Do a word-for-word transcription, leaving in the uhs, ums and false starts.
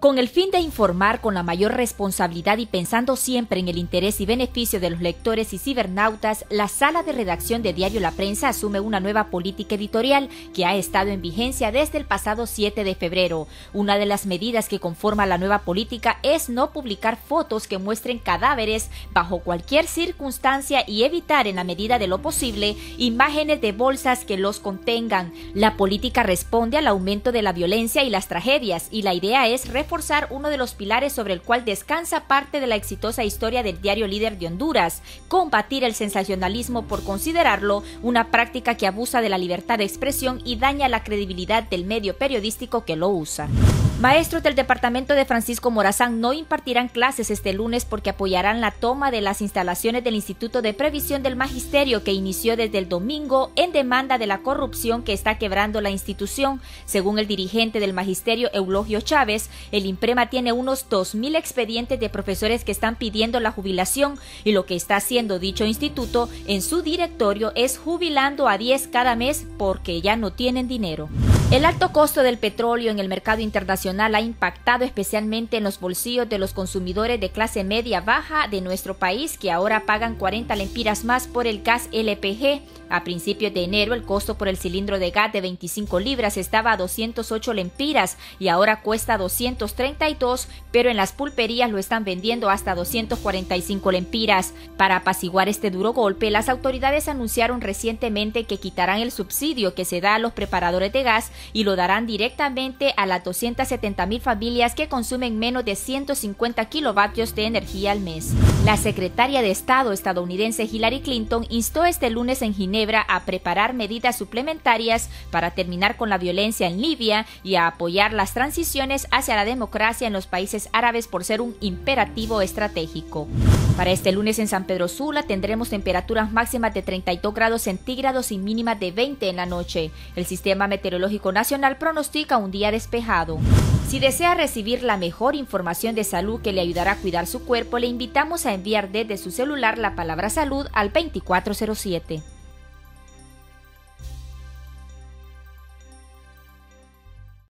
Con el fin de informar con la mayor responsabilidad y pensando siempre en el interés y beneficio de los lectores y cibernautas, la sala de redacción de Diario La Prensa asume una nueva política editorial que ha estado en vigencia desde el pasado siete de febrero. Una de las medidas que conforma la nueva política es no publicar fotos que muestren cadáveres bajo cualquier circunstancia y evitar, en la medida de lo posible, imágenes de bolsas que los contengan. La política responde al aumento de la violencia y las tragedias, y la idea es reforzar uno de los pilares sobre el cual descansa parte de la exitosa historia del diario líder de Honduras: combatir el sensacionalismo por considerarlo una práctica que abusa de la libertad de expresión y daña la credibilidad del medio periodístico que lo usa. Maestros del departamento de Francisco Morazán no impartirán clases este lunes porque apoyarán la toma de las instalaciones del Instituto de Previsión del Magisterio, que inició desde el domingo en demanda de la corrupción que está quebrando la institución. Según el dirigente del Magisterio, Eulogio Chávez, el IMPREMA tiene unos dos mil expedientes de profesores que están pidiendo la jubilación, y lo que está haciendo dicho instituto en su directorio es jubilando a diez cada mes porque ya no tienen dinero. El alto costo del petróleo en el mercado internacional ha impactado especialmente en los bolsillos de los consumidores de clase media baja de nuestro país, que ahora pagan cuarenta lempiras más por el gas L P G. A principios de enero, el costo por el cilindro de gas de veinticinco libras estaba a doscientas ocho lempiras y ahora cuesta doscientas treinta y dos, pero en las pulperías lo están vendiendo hasta doscientas cuarenta y cinco lempiras. Para apaciguar este duro golpe, las autoridades anunciaron recientemente que quitarán el subsidio que se da a los preparadores de gas y lo darán directamente a las doscientas setenta mil familias que consumen menos de ciento cincuenta kilovatios de energía al mes. La secretaria de Estado estadounidense Hillary Clinton instó este lunes en Ginebra a preparar medidas suplementarias para terminar con la violencia en Libia y a apoyar las transiciones hacia la democracia en los países árabes por ser un imperativo estratégico. Para este lunes en San Pedro Sula tendremos temperaturas máximas de treinta y dos grados centígrados y mínimas de veinte en la noche. El Sistema Meteorológico Nacional pronostica un día despejado. Si desea recibir la mejor información de salud que le ayudará a cuidar su cuerpo, le invitamos a enviar desde su celular la palabra salud al veinticuatro cero siete.